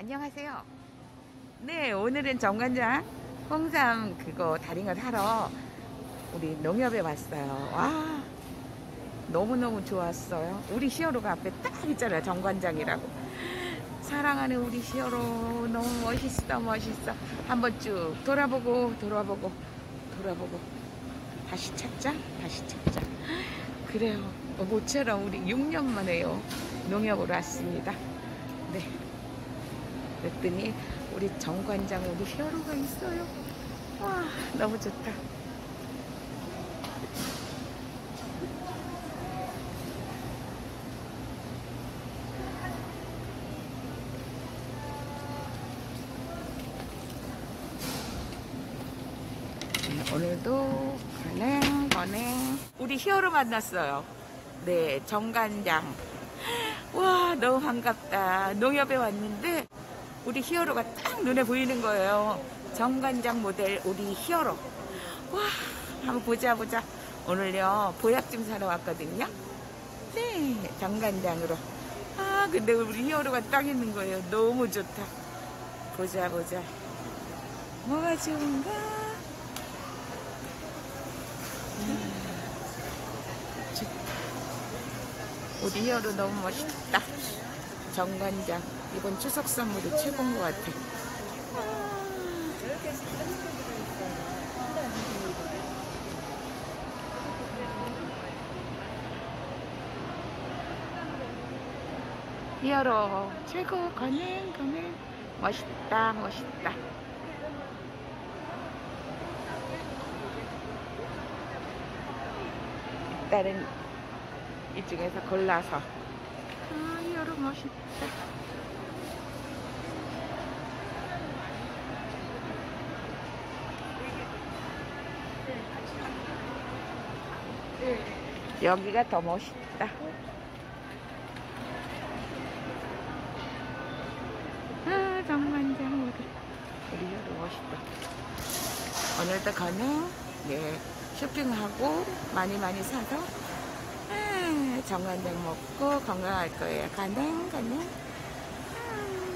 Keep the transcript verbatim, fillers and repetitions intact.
안녕하세요. 네, 오늘은 정관장 홍삼 그거 다린 거 사러 우리 농협에 왔어요. 와, 너무너무 좋았어요. 우리 히어로가 앞에 딱 있잖아요. 정관장이라고. 사랑하는 우리 히어로 너무 멋있어 멋있어. 한번 쭉 돌아보고 돌아보고 돌아보고 다시 찾자 다시 찾자. 그래요. 모처럼 우리 육 년 만에요 농협으로 왔습니다. 네, 그랬더니 우리 정관장 우리 히어로가 있어요. 와, 너무 좋다. 네, 오늘도 건행 건행 우리 히어로 만났어요. 네, 정관장. 와, 너무 반갑다. 농협에 왔는데 우리 히어로가 딱 눈에 보이는 거예요. 정관장 모델 우리 히어로. 와, 한번 보자 보자. 오늘요 보약 좀 사러 왔거든요. 네, 정관장으로. 아, 근데 우리 히어로가 딱 있는 거예요. 너무 좋다. 보자 보자. 뭐가 좋은가? 음, 우리 히어로 너무 멋있다. 정관장 이번 추석 선물이 최고인 것 같아. 히어로 최고. 건행 건행 멋있다 멋있다. 일단은 이 중에서 골라서. 아, 히어로 멋있다. 여기가 더 멋있다. 아, 정관장 우리 우리 히어로 멋있다. 오늘도 가는 네 쇼핑하고 많이 많이 사서 아, 정관장 먹고 건강할 거예요. 가능 가능. 아.